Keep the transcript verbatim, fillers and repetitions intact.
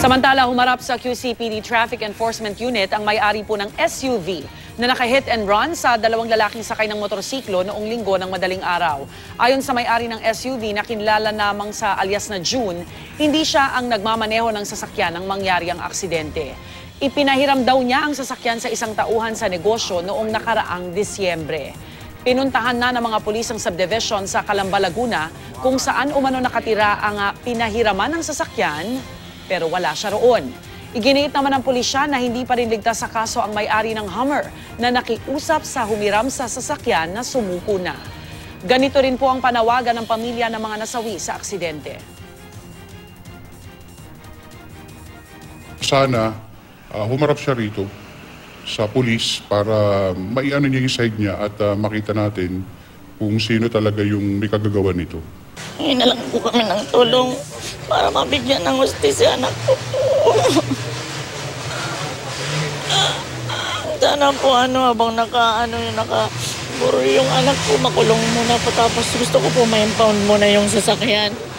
Samantala, humarap sa Q C P D Traffic Enforcement Unit ang may-ari po ng S U V na naka-hit and run sa dalawang lalaking sakay ng motorsiklo noong linggo ng madaling araw. Ayon sa may-ari ng S U V na kinilala namang sa alias na June, hindi siya ang nagmamaneho ng sasakyan nang mangyari ang aksidente. Ipinahiram daw niya ang sasakyan sa isang tauhan sa negosyo noong nakaraang Disyembre. Pinuntahan na ng mga pulis ang subdivision sa Calamba, Laguna kung saan umano nakatira ang uh, pinahiraman ng sasakyan, pero wala siya roon. Iginiit naman ng pulisya na hindi pa rin ligtas sa kaso ang may-ari ng Hummer na nakiusap sa humiram sa sasakyan na sumuko na. Ganito rin po ang panawagan ng pamilya ng mga nasawi sa aksidente. Sana uh, humarap siya rito sa pulis para maiano niya yung side niya at uh, makita natin kung sino talaga yung may kagagawa nito. Ngayon na lang po kami ng tulong para mabigyan ng hustisya anak ko. Sana po ano, habang naka, ano, naka, buro yung anak ko, makulong muna. Patapos gusto ko po ma-impound muna yung sasakyan.